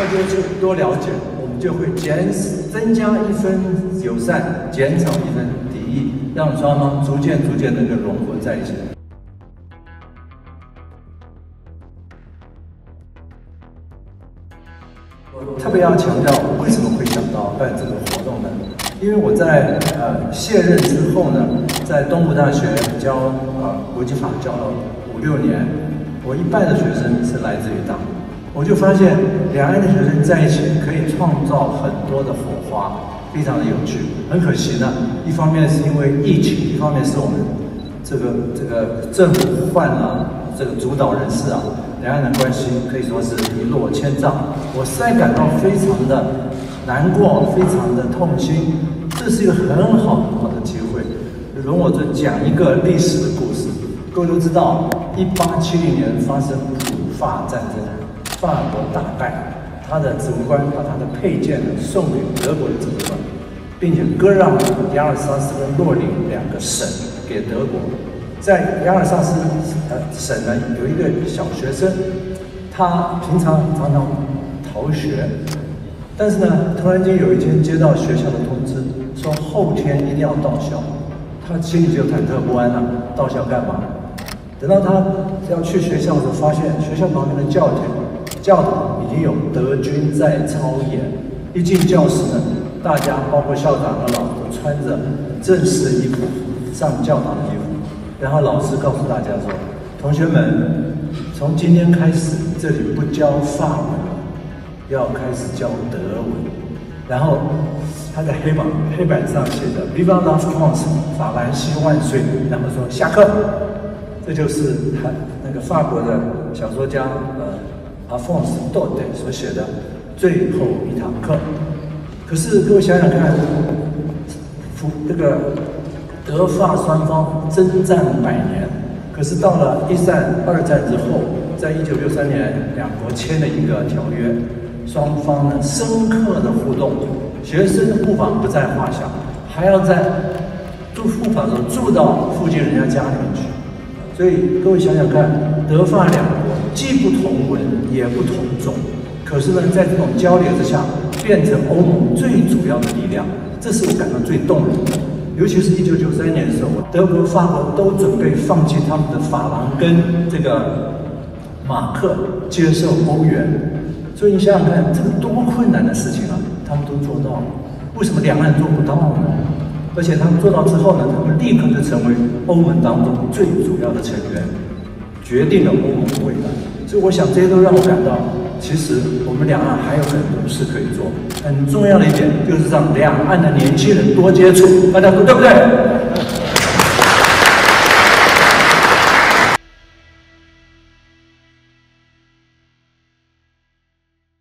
接触、多了解，我们就会增加一分友善，减少一分敌意，让双方逐渐能够融合在一起。我特别要强调，为什么会想到办这个活动呢？因为我在卸任之后呢，在东吴大学教国际法教了5、6年，我一半的学生是来自于大陆，我就发现两岸的学生在一起可以创造很多的火花，非常的有趣。很可惜呢，一方面是因为疫情，一方面是我们这个政府换了这个主导人士啊。两岸的关系可以说是一落千丈，我实在感到非常的难过，非常的痛心。这是一个很好的机会，容我这讲一个历史的故事。各位都知道，1870年发生普法战争，法国大败，他的指挥官把他的佩剑送给德国的指挥官，并且割让雅尔萨斯跟洛林2个省给德国。在雅尔萨斯省呢，有一个小学生，他平常常逃学，但是呢，突然间有一天接到学校的通知，说后天一定要到校，他心里就忐忑不安了。到校干嘛？等到他要去学校的时候，发现学校旁边的教堂已经有德军在操演。一进教室呢，大家包括校长和老师都穿着正式的衣服上教堂的衣服。然后老师告诉大家说：“同学们，从今天开始，这里不教法文了，要开始教德文。”然后他在黑板上写着 "Vive la France"， 法兰西万岁。然后说下课。这就是他那个法国的小说家Alphonse Daudet 所写的最后一堂课。可是各位想想看，这个。德法双方征战100年，可是到了1战、2战之后，在1963年，两国签了一个条约，双方呢深刻的互动，学生互访不在话下，还要在互访的时候住到附近人家家里面去。所以各位想想看，德法两国既不同文也不同种，可是呢，在这种交流之下，变成欧盟最主要的力量，这是我感到最动人的。尤其是1993年的时候，德国、法国都准备放弃他们的法郎跟这个马克，接受欧元。所以你想想看，这个多困难的事情啊，他们都做到了。为什么两岸做不到呢？而且他们做到之后呢，他们立刻就成为欧盟当中最主要的成员，决定了欧盟的未来。所以我想，这些都让我感到，其实我们两岸还有很多事可以做。很重要的一点就是让两岸的年轻人多接触，大家说对不对？